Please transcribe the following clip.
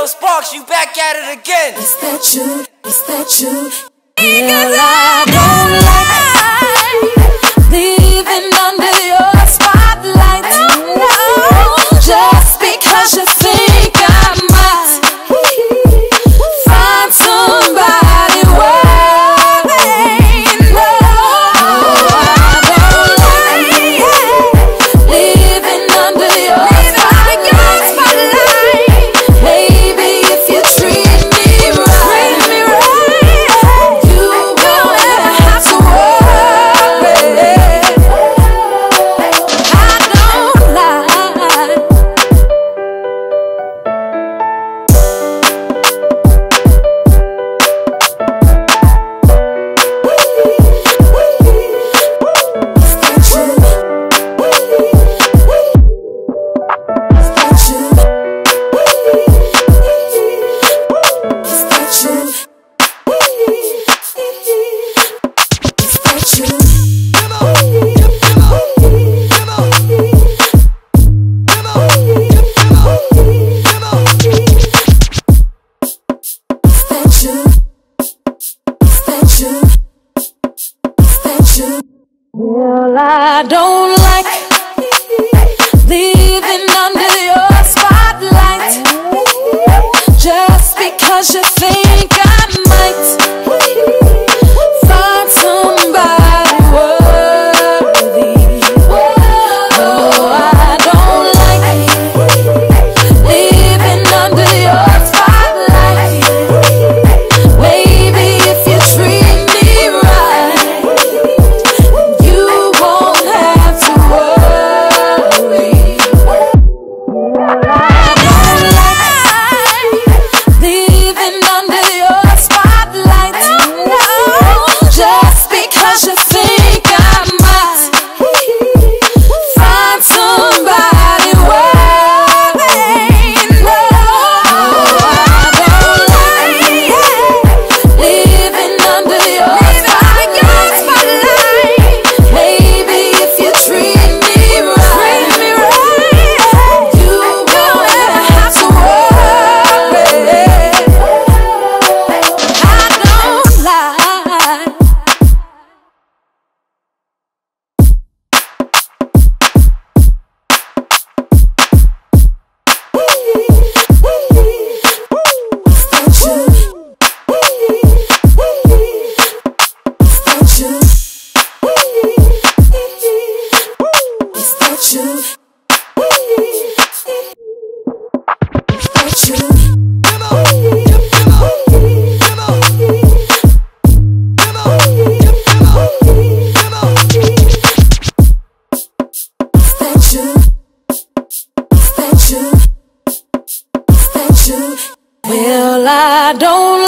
Yo, Sparks, you back at it again. Is that you? Is that you? Well, I don't like living under your spotlight. Just because you think I might find somebody worthy. No, I don't like living under your spotlight. Baby, if you treat me right, you won't have to worry. I don't like. Well, I don't like living under your spotlight. Just because you think I might find somebody worthy. No, I don't like living under your spotlight. Baby, if you treat me right, you won't have to worry. I don't like living under your spotlight. Just because you think I might find somebody worthy. No, I don't like living under your spotlight. Baby, if you treat me right, you won't have to worry. I don't like. Well, I don't